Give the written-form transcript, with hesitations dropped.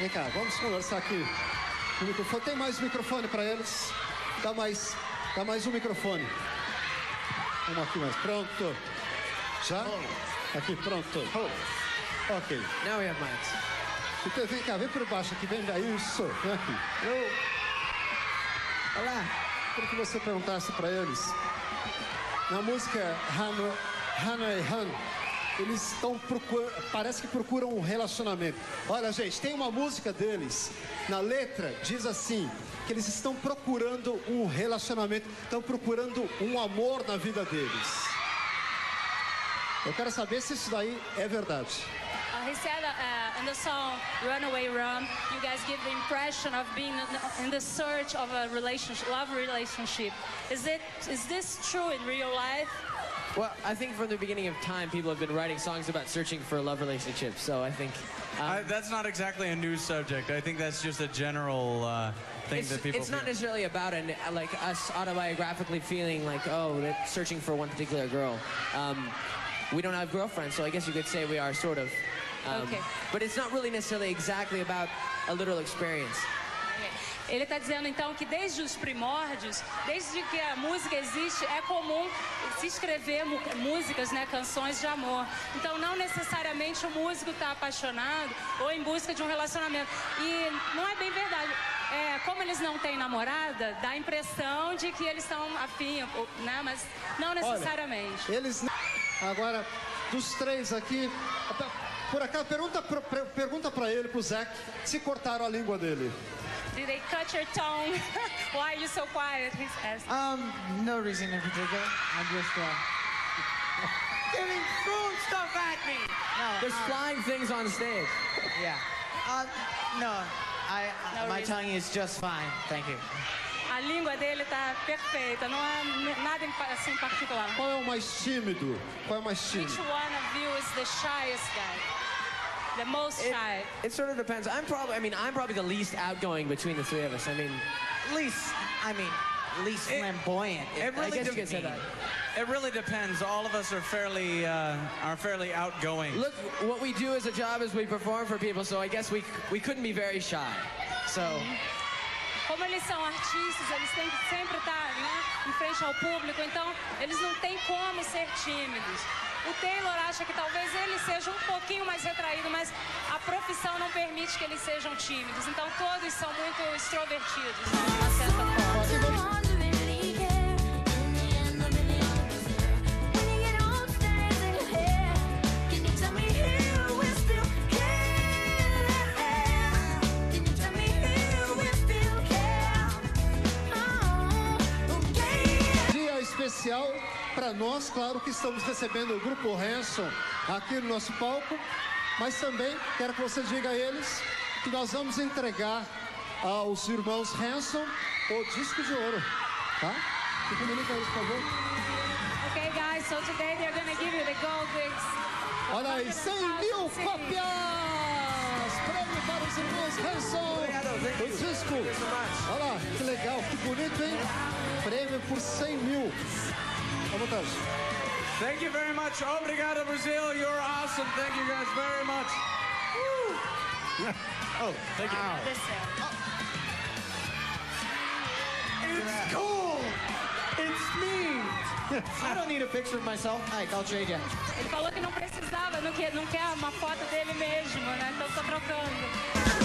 Vem cá, vamos conversar aqui. O microfone. Tem mais microfone para eles? Dá mais um microfone. Vamos aqui mais. Pronto. Já? Aqui, pronto. Ok. Now we have mics. Então, vem cá, vem por baixo aqui. Vem daí, isso. Vem aqui. Olá. Queria que você perguntasse para eles. Na música Hannah e Han, eles estão procurando, parece que procuram um relacionamento. Olha, gente, tem uma música deles, na letra, diz assim, que eles estão procurando um relacionamento, estão procurando um amor na vida deles. Eu quero saber se isso daí é verdade. He said in the song Runaway Run, you guys give the impression of being in the search of a love relationship. Is this true in real life? Well, I think from the beginning of time, people have been writing songs about searching for a love relationship. So I think that's not exactly a new subject. I think that's just a general thing that people. It's not necessarily about like us autobiographically feeling like, oh, they're searching for one particular girl. We don't have girlfriends, so I guess you could say we are sort of. Okay. But it's not really necessarily exactly about a literal experience. Ele está dizendo então que desde os primórdios, desde que a música existe, é comum se escrever músicas, né, canções de amor. Então não necessariamente o músico está apaixonado ou em busca de um relacionamento. E não é bem verdade. Como eles não têm namorada, dá a impressão de que eles estão afim, né, mas não necessariamente. Olha, eles... Agora, dos três aqui, por acaso, pergunta para ele, pro Zac, se cortaram a língua dele. Did they cut your tongue? Why are you so quiet? He's asking. No reason in particular. I'm just Giving food stuff at me. no. There's flying things on stage. Yeah. No. My tongue is just fine. Thank you. A língua dele tá perfeita, não há nada assim particular. Qual é o mais tímido? Qual é o mais tímido? Which one of you is the shyest guy? The most shy? It sort of depends. I'm probably the least outgoing between the three of us. Least flamboyant. It I really guess you could say that. It really depends. All of us are fairly outgoing. Look, what we do as a job is we perform for people, so I guess we couldn't be very shy. So. Como eles são artistas, eles têm que sempre estar, né, em frente ao público, então eles não têm como ser tímidos. O Taylor acha que talvez ele seja um pouquinho mais retraído, mas a profissão não permite que eles sejam tímidos. Então todos são muito extrovertidos, né, de uma certa forma. Especial para nós, claro que estamos recebendo o grupo Hanson aqui no nosso palco, mas também quero que você diga a eles que nós vamos entregar aos irmãos Hanson o disco de ouro, tá? Se comunica a eles, por favor. Okay, guys, so today they're gonna give you the gold disc. Olha aí, 100.000 cópias! Prêmio para os irmãos Hanson! O disco! Olha lá, que legal, que bonito, hein? Prêmio por 100.000. À vontade. Thank you very much. Obrigado, Brazil. You're awesome. Thank you guys very much. Woo. Oh, thank you. It's cool. It's me. I don't need a picture of myself. Ike, I'll trade you. Ele falou que não precisava, não quer uma foto dele mesmo, né? Então tô trocando.